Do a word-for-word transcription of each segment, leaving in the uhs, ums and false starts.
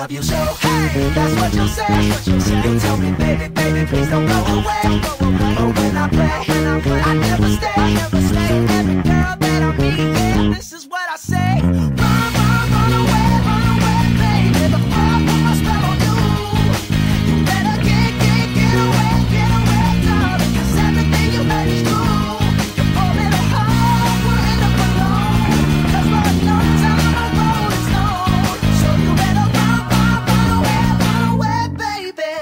love you so. Hey, that's what you say. You tell me, baby, baby, please don't go away. But when I play, I never stay. Every girl that I meet, yeah, this is what I say. Run, run, run away, run away, baby, before I put my spell on you. You better get, get, get away, get away, darling, 'cause everything you heard is true. You're falling apart, we're in up alone. 'Cause Lord knows I'm a rolling stone. So you better run, run, run away, run away, baby.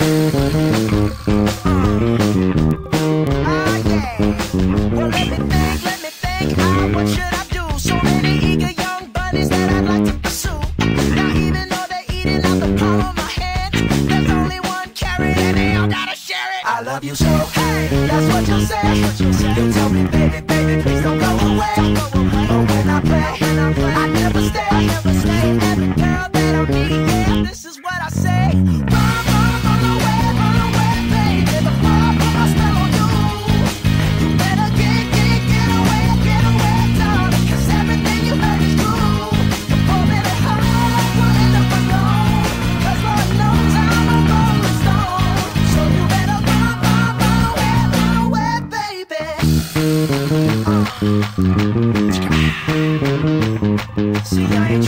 Ah, yeah. Well, let me think, let me think. Ah, what should I do? So many eager young bunnies that I'd like to pursue. Now even though they're eating out the palm of my hand, there's only one carrot and they all gotta share it. I love you so. Hey, that's what you say. You tell me, baby, baby, please don't go away. But when I play, I never stay. Every girl that I meet, yeah, this is what I say. Run, run, run away, run away, baby, before I put my spell on you. You better get, get, get away, get away, darling, 'cause everything you heard is true. You're falling apart, we're in up alone. 'Cause Lord knows I'm a rolling stone. So you better run, run, run away, run away, baby. Uh. See, I ain't